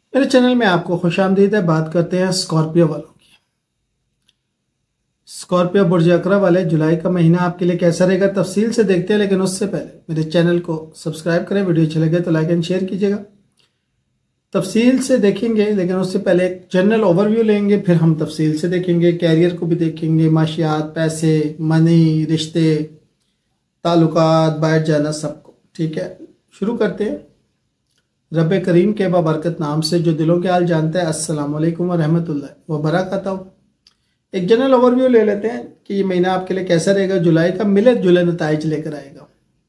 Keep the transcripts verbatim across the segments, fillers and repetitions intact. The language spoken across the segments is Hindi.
मेरे चैनल में आपको खुशामदीद है। बात करते हैं स्कॉर्पियो वालों की। स्कॉर्पियो बुर्ज अकरा वाले, जुलाई का महीना आपके लिए कैसा रहेगा तफसील से देखते हैं, लेकिन उससे पहले मेरे चैनल को सब्सक्राइब करें। वीडियो अच्छे लगे तो लाइक एंड शेयर कीजिएगा। तफसील से देखेंगे, लेकिन उससे पहले एक जनरल ओवरव्यू लेंगे, फिर हम तफसील से देखेंगे। कैरियर को भी देखेंगे, माशियात, पैसे, मनी, रिश्ते, ताल्लुकात, बैठ जाना, सबको। ठीक है, शुरू करते हैं। रब करीम के बाबरकत नाम से जो दिलों के हाल जानता है। अस्सलाम वालेकुम व रहमतुल्लाहि व बरकातहू। एक जनरल ओवरव्यू ले लेते हैं कि ये महीना आपके लिए कैसा रहेगा। जुलाई का मिले जुले नताइज लेकर आएगा।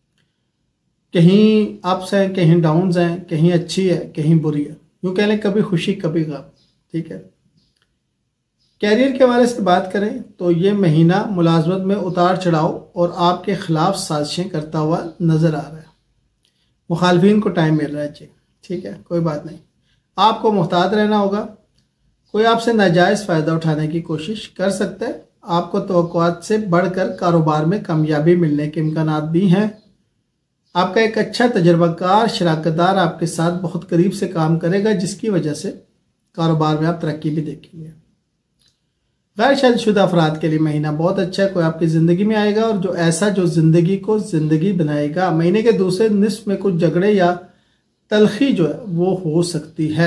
कहीं अप्स हैं, कहीं डाउन्स हैं, कहीं अच्छी है, कहीं बुरी है। यूँ कह लें कभी खुशी कभी गम। ठीक है, कैरियर के हवाले से बात करें तो ये महीना मुलाजमत में उतार चढ़ाव और आपके खिलाफ साजिशें करता हुआ नजर आ रहा है। मुखालफिन को टाइम मिल रहा है जी। ठीक है, कोई बात नहीं, आपको मुहतात रहना होगा। कोई आपसे नाजायज़ फ़ायदा उठाने की कोशिश कर सकता है। आपको तवक्कुआत से बढ़कर कारोबार में कामयाबी मिलने के इम्कानात भी हैं। आपका एक अच्छा तजर्बाकार शराकतदार आपके साथ बहुत करीब से काम करेगा, जिसकी वजह से कारोबार में आप तरक्की भी देखेंगे। गैर शादीशुदा अफराद के लिए महीना बहुत अच्छा है। कोई आपकी ज़िंदगी में आएगा और जो ऐसा जो ज़िंदगी को ज़िंदगी बनाएगा। महीने के दूसरे निस्फ में कुछ झगड़े या तलखी जो है वो हो सकती है।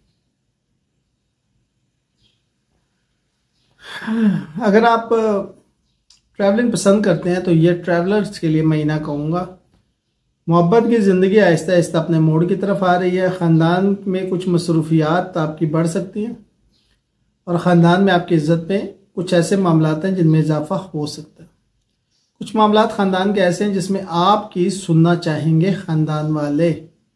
अगर आप ट्रैवलिंग पसंद करते हैं तो ये ट्रैवलर्स के लिए महीना कहूँगा। मोहब्बत की ज़िंदगी आहिस्ता आहिस्ता अपने मोड़ की तरफ आ रही है। ख़ानदान में कुछ मसरूफियात आपकी बढ़ सकती हैं और ख़ानदान में आपकी इज़्ज़त में कुछ ऐसे मामलात हैं जिनमें इजाफा हो सकता है। कुछ मामलात ख़ानदान के ऐसे हैं जिसमें आपकी सुनना चाहेंगे ख़ानदान वाले।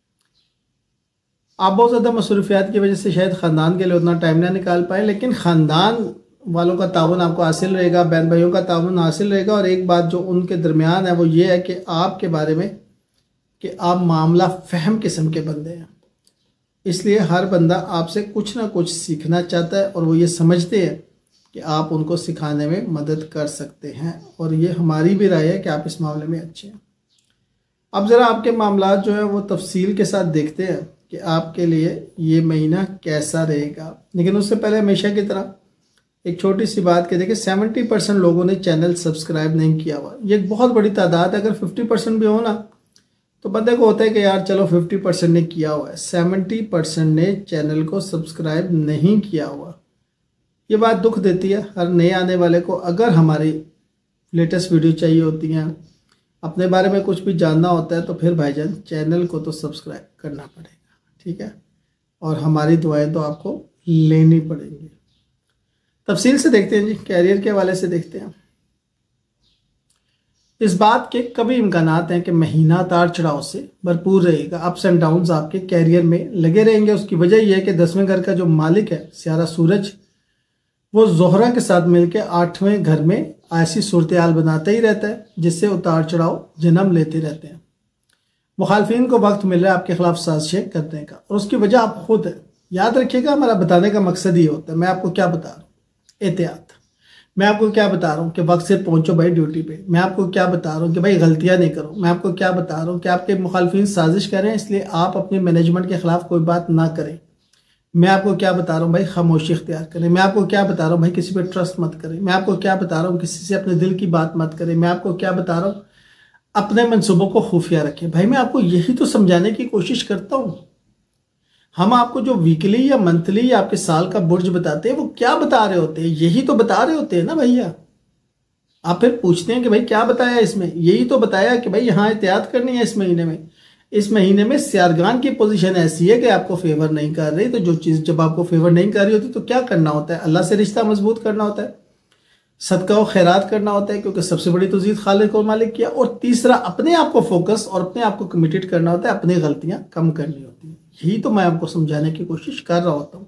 आप बहुत ज़्यादा मसरूफियात की वजह से शायद ख़ानदान के लिए उतना टाइम ना निकाल पाए, लेकिन ख़ानदान वालों का ताउन आपको हासिल रहेगा, बहन भाइयों का ताउन हासिल रहेगा। और एक बात जो उनके दरमियान है वो ये है कि आपके बारे में कि आप मामला फ़हम किस्म के बंदे हैं। इसलिए हर बंदा आपसे कुछ ना कुछ सीखना चाहता है और वो ये समझते हैं कि आप उनको सिखाने में मदद कर सकते हैं। और ये हमारी भी राय है कि आप इस मामले में अच्छे हैं। अब ज़रा आपके मामला जो है वो तफसील के साथ देखते हैं कि आपके लिए ये महीना कैसा रहेगा। लेकिन उससे पहले हमेशा की तरह एक छोटी सी बात कह दें कि सेवेंटी परसेंट लोगों ने चैनल सब्सक्राइब नहीं किया हुआ। ये एक बहुत बड़ी तादाद है। अगर फिफ्टी परसेंट भी हो ना तो बंदे को होता है कि यार चलो फिफ्टी परसेंट ने किया हुआ है, सेवेंटी परसेंट ने चैनल को सब्सक्राइब नहीं किया हुआ। ये बात दुख देती है हर नए आने वाले को। अगर हमारी लेटेस्ट वीडियो चाहिए होती हैं, अपने बारे में कुछ भी जानना होता है, तो फिर भाईजान चैनल को तो सब्सक्राइब करना पड़ेगा। ठीक है, और हमारी दुआएं तो आपको लेनी पड़ेंगी। तफसील से देखते हैं जी, कैरियर के हवाले से देखते हैं। इस बात के कभी इम्कानात हैं कि महीना तार चढ़ाव से भरपूर रहेगा। अप्स एंड डाउन्स आपके कैरियर में लगे रहेंगे। उसकी वजह यह है कि दसवें घर का जो मालिक है सियारा सूरज, वो जोहरा के साथ मिलकर आठवें घर में ऐसी सूरत हाल बनाता ही रहता है जिससे उतार चढ़ाव जन्म लेते रहते हैं। मुखालफिन को वक्त मिल रहा है आपके खिलाफ साजिशें करने का, और उसकी वजह आप खुद है। याद रखिएगा, हमारा बताने का मकसद ये होता है। मैं आपको क्या बता रहा हूँ, एहतियात। मैं आपको क्या बता रहा हूँ कि वक्त से पहुंचो भाई ड्यूटी पे। मैं आपको क्या बता रहा हूँ कि भाई गलतियां नहीं करो। मैं आपको क्या बता रहा हूँ कि आपके मुखालफिन साजिश करें, इसलिए आप अपने मैनेजमेंट के खिलाफ कोई बात ना करें। मैं आपको क्या बता रहा हूँ भाई, खामोशी इख्तियार करें। मैं आपको क्या बता रहा हूँ भाई, किसी पे ट्रस्ट मत करें। मैं आपको क्या बता रहा हूँ, किसी से अपने दिल की बात मत करें। मैं आपको क्या बता रहा हूँ, अपने मंसूबों को खुफिया रखें। भाई मैं आपको यही तो समझाने की कोशिश करता हूँ। हम आपको जो वीकली या मंथली या आपके साल का बुर्ज बताते हैं वो क्या बता रहे होते हैं, यही तो बता रहे होते हैं ना भैया। आप फिर पूछते हैं कि भाई क्या बताया इसमें, यही तो बताया कि भाई यहाँ एहतियात करनी है इस महीने में। इस महीने में सियारगान की पोजीशन ऐसी है कि आपको फेवर नहीं कर रही। तो जो चीज़ जब आपको फेवर नहीं कर रही होती तो क्या करना होता है, अल्लाह से रिश्ता मजबूत करना होता है, सदका और खैरात करना होता है, क्योंकि सबसे बड़ी तो जीत खालिक और मालिक किया। और तीसरा, अपने आप को फोकस और अपने आप को कमिटेड करना होता है, अपनी गलतियां कम करनी होती हैं। यही तो मैं आपको समझाने की कोशिश कर रहा होता हूँ।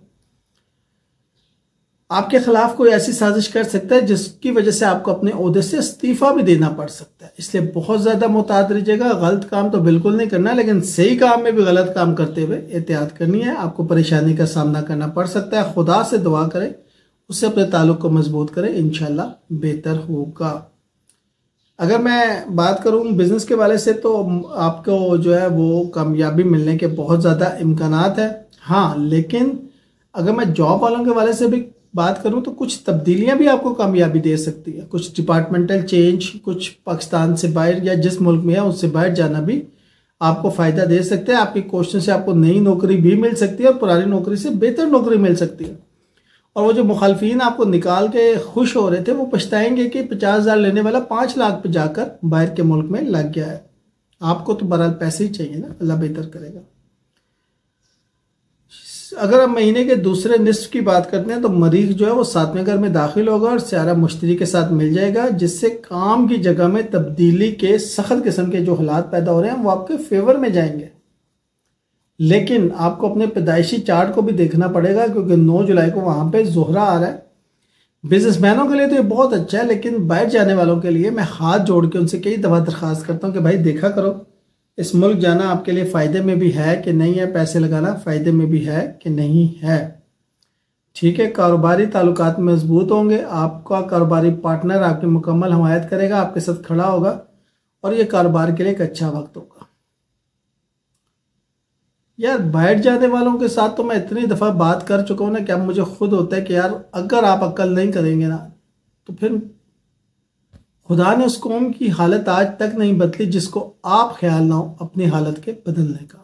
आपके खिलाफ कोई ऐसी साजिश कर सकता है जिसकी वजह से आपको अपने ओहदे से इस्तीफा भी देना पड़ सकता है। इसलिए बहुत ज्यादा मुहतात रहिएगा। गलत काम तो बिल्कुल नहीं करना, लेकिन सही काम में भी गलत काम करते हुए एहतियात करनी है। आपको परेशानी का सामना करना पड़ सकता है। खुदा से दुआ करें, उससे अपने ताल्लुक को मजबूत करें, इंशाल्लाह बेहतर होगा। अगर मैं बात करूं बिजनेस के वाले से तो आपको जो है वो कामयाबी मिलने के बहुत ज़्यादा इम्कानात है। हाँ, लेकिन अगर मैं जॉब वालों के वाले से भी बात करूं तो कुछ तब्दीलियां भी आपको कामयाबी दे सकती है। कुछ डिपार्टमेंटल चेंज, कुछ पाकिस्तान से बाहर या जिस मुल्क में है उससे बाहर जाना भी आपको फ़ायदा दे सकते हैं। आपकी कोशिश से आपको नई नौकरी भी मिल सकती है और पुरानी नौकरी से बेहतर नौकरी मिल सकती है। और वो जो मुखालफिन आपको निकाल के खुश हो रहे थे वो पछताएंगे कि पचास हज़ार लेने वाला पाँच लाख पे जाकर बाहर के मुल्क में लग गया है। आपको तो बहरहाल पैसे ही चाहिए ना, अल्लाह बेहतर करेगा। अगर हम महीने के दूसरे निस्फ की बात करते हैं तो मरीख जो है वो सातवें घर में दाखिल होगा और सियारा मुश्तरी के साथ मिल जाएगा, जिससे काम की जगह में तब्दीली के सख्त किस्म के जो हालात पैदा हो रहे हैं वो आपके फेवर में जाएंगे। लेकिन आपको अपने पैदाइशी चार्ट को भी देखना पड़ेगा, क्योंकि नौ जुलाई को वहां पे जोहरा आ रहा है। बिजनेसमैनों के लिए तो ये बहुत अच्छा है, लेकिन बाहर जाने वालों के लिए मैं हाथ जोड़ के उनसे कई दफ़ा दरख्वास्त करता हूँ कि भाई देखा करो, इस मुल्क जाना आपके लिए फ़ायदे में भी है कि नहीं है, पैसे लगाना फ़ायदे में भी है कि नहीं है। ठीक है, कारोबारी ताल्लुकात मजबूत होंगे, आपका कारोबारी पार्टनर आपकी मुकम्मल हमायत करेगा, आपके साथ खड़ा होगा और ये कारोबार के लिए एक अच्छा वक्त होगा। यार बाहर जाने वालों के साथ तो मैं इतनी दफ़ा बात कर चुका हूँ ना कि अब मुझे खुद होता है कि यार अगर आप अक्ल नहीं करेंगे ना तो फिर खुदा ने उस कौम की हालत आज तक नहीं बदली जिसको आप ख्याल ना हो अपनी हालत के बदलने का।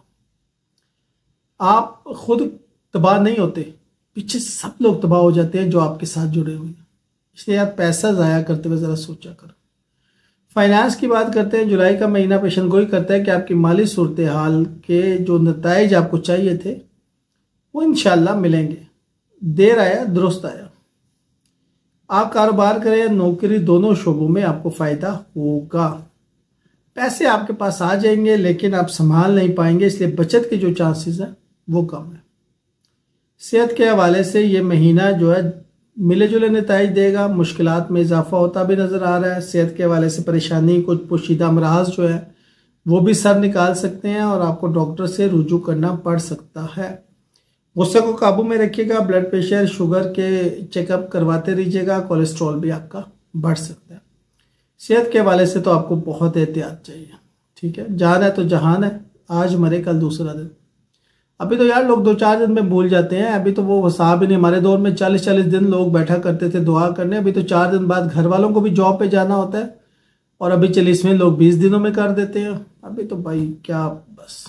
आप खुद तबाह नहीं होते, पीछे सब लोग तबाह हो जाते हैं जो आपके साथ जुड़े हुए हैं। इसलिए आप पैसा ज़ाया करते हुए ज़रा सोचा करो। फाइनेंस की बात करते हैं, जुलाई का महीना पेशन गोई करता है कि आपकी माली सूरत हाल के जो नताइज आपको चाहिए थे वो इंशाल्लाह मिलेंगे। देर आया दुरुस्त आया। आप कारोबार करें या नौकरी, दोनों शोबों में आपको फ़ायदा होगा। पैसे आपके पास आ जाएंगे लेकिन आप संभाल नहीं पाएंगे, इसलिए बचत के जो चांसेस हैं वो कम है। सेहत के हवाले से ये महीना जो है मिले जुले नताइज देगा, मुश्किलात में इजाफा होता भी नज़र आ रहा है। सेहत के हवाले से परेशानी, कुछ पोशीदा अमराज जो है वो भी सर निकाल सकते हैं और आपको डॉक्टर से रुजू करना पड़ सकता है। गुस्से को काबू में रखिएगा, ब्लड प्रेशर, शुगर के चेकअप करवाते रहिएगा, कोलेस्ट्रॉल भी आपका बढ़ सकता है। सेहत के हवाले से तो आपको बहुत एहतियात चाहिए। ठीक है, जान है तो जहान है, आज मरे कल दूसरा दिन। अभी तो यार लोग दो चार दिन में भूल जाते हैं, अभी तो वो हिसाब ही नहीं। हमारे दौर में चालीस चालीस दिन लोग बैठा करते थे दुआ करने, अभी तो चार दिन बाद घर वालों को भी जॉब पे जाना होता है और अभी चालीसवें लोग बीस दिनों में कर देते हैं। अभी तो भाई क्या, बस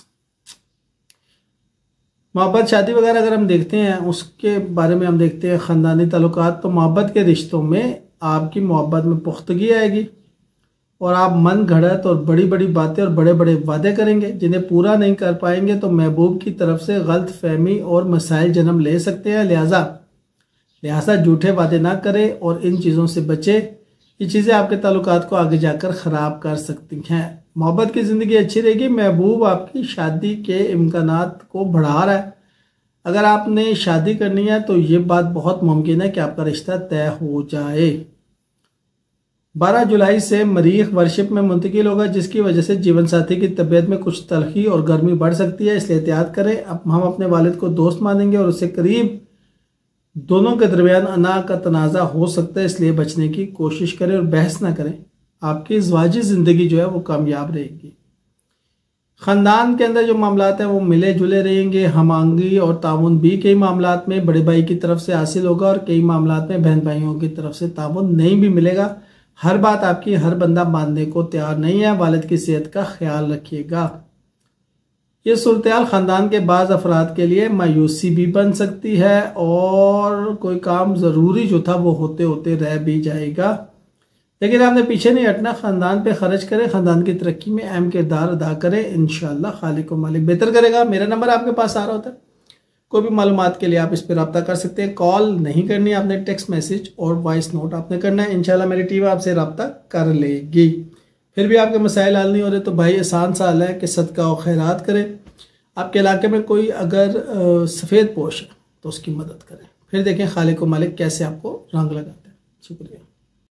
मोहब्बत शादी वगैरह अगर हम देखते हैं उसके बारे में हम देखते हैं ख़ानदानी ताल्लुकात, तो मोहब्बत के रिश्तों में आपकी मोहब्बत में पुख्तगी आएगी और आप मन घड़त और बड़ी बड़ी बातें और बड़े बड़े वादे करेंगे जिन्हें पूरा नहीं कर पाएंगे तो महबूब की तरफ से गलत फहमी और मसाइल जन्म ले सकते हैं। लिहाजा लिहाजा झूठे वादे ना करें और इन चीज़ों से बचे। ये चीज़ें आपके ताल्लुकात को आगे जाकर ख़राब कर सकती हैं। मोहब्बत की ज़िंदगी अच्छी रहेगी। महबूब आपकी शादी के इम्कानात को बढ़ा रहा है। अगर आपने शादी करनी है तो ये बात बहुत मुमकिन है कि आपका रिश्ता तय हो जाए। बारह जुलाई से मरीख वर्शिप में मुंतकिल होगा, जिसकी वजह से जीवन साथी की तबीयत में कुछ तलखी और गर्मी बढ़ सकती है, इसलिए एहतियात करें। अब हम अपने वालिद को दोस्त मानेंगे और उससे करीब दोनों के दरमियान अना का तनाज़ा हो सकता है, इसलिए बचने की कोशिश करें और बहस ना करें। आपकी ज़वाजी ज़िंदगी जो है वो कामयाब रहेगी। ख़ानदान के अंदर जो मामलात हैं वो मिले जुले रहेंगे। हमांगी और ताउन भी कई मामलात में बड़े भाई की तरफ से हासिल होगा और कई मामलात में बहन भाइयों की तरफ से ताउन नहीं भी मिलेगा। हर बात आपकी हर बंदा मानने को तैयार नहीं है। वालिद की सेहत का ख्याल रखिएगा। ये सूरत ख़ानदान के बाज़ अफराद के लिए मायूसी भी बन सकती है और कोई काम ज़रूरी जो था वो होते होते रह भी जाएगा, लेकिन आपने पीछे नहीं हटना। ख़ानदान पे खर्च करें, ख़ानदान की तरक्की में अहम किरदार अदा करें। इंशाअल्लाह खालिक व मालिक बेहतर करेगा। मेरा नंबर आपके पास आ रहा होता है, कोई भी मालूमात के लिए आप इस पर रब्ता कर सकते हैं। कॉल नहीं करनी, आपने टेक्स्ट मैसेज और वॉइस नोट आपने करना है। इंशाल्लाह मेरी टीम आपसे रब्ता कर लेगी। फिर भी आपके मसाइल हल नहीं हो रहे तो भाई आसान सा हल है कि सदका और खैरात करें। आपके इलाके में कोई अगर सफ़ेद पोश है तो उसकी मदद करें। फिर देखें खालिक व मालिक कैसे आपको रंग लगाते हैं। शुक्रिया।